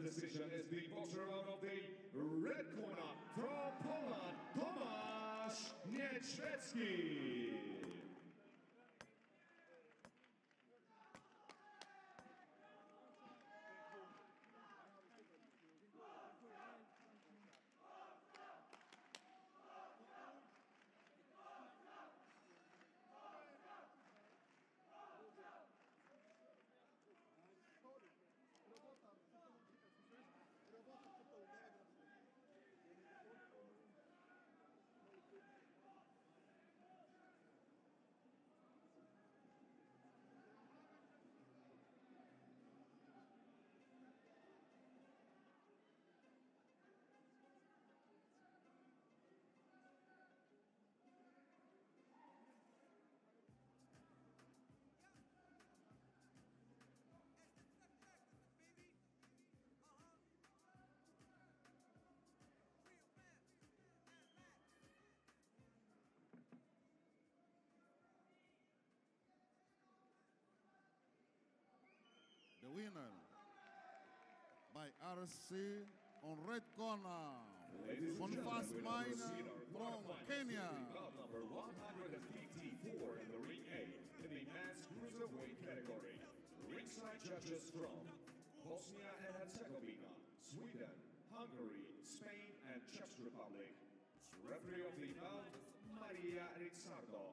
decision is the boxer out of the red corner from Poland, Tomasz Niedźwiecki. The winner by RC on red corner, Boniface Maina from Kenya. Number 154 in the ring A in the men's cruiserweight category. Ringside judges from Bosnia and Herzegovina, Sweden, Hungary, Spain, and Czech Republic. Referee of the bout, Maria Rizzardo.